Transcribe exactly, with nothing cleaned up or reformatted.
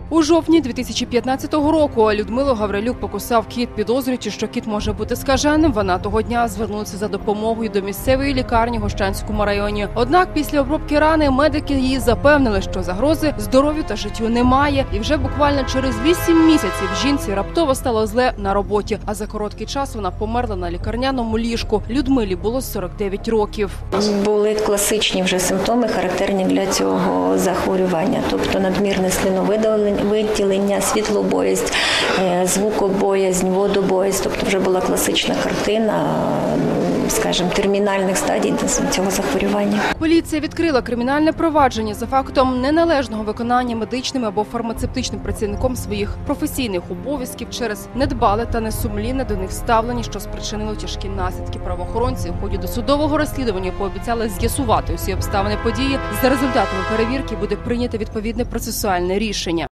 У жовтні дві тисячі п'ятнадцятого року Людмилу Гаврилюк покусав кіт. Підозрюючи, що кіт може бути скаженим, вона того дня звернулася за допомогою до місцевої лікарні в Гощанському районі. Однак після обробки рани медики її запевнили, що загрози здоров'ю та життю немає. І вже буквально через вісім місяців жінці раптово стало зле на роботі. А за короткий час вона померла на лікарняному ліжку. Людмилі було сорок дев'ять років. Були класичні вже симптоми, характерні для цього захворювання. Тобто надмірне слиновиділення, світлобоязнь, звукобоязнь, водобоязнь. Тобто вже була класична картина, скажімо, термінальних стадій цього захворювання. Поліція відкрила кримінальне провадження за фактом неналежного виконання медичним або фармацевтичним працівником своїх професійних обов'язків через недбале та несумлінне до них ставлення, що спричинило тяжкі наслідки. Правоохоронці у ході досудового розслідування пообіцяли з'ясувати усі обставини події. За результатами перевірки буде прийнято відповідне процесуальне рішення.